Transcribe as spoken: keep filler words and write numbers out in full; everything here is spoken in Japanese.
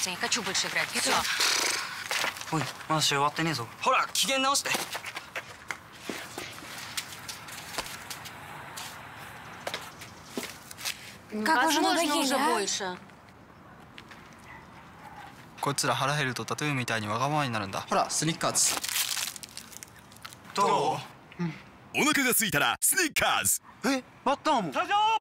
не хочу больше играть. Все. おい、まだ試合終わってねえぞ。 ほら、機嫌直して。 Как уже надоели, こいつら腹減るとタトゥーみたいにわがままになるんだ。 ほら、スニッカーズ。 どう？ お腹が空いたらスニッカーズ。 え、バッターも。 社長！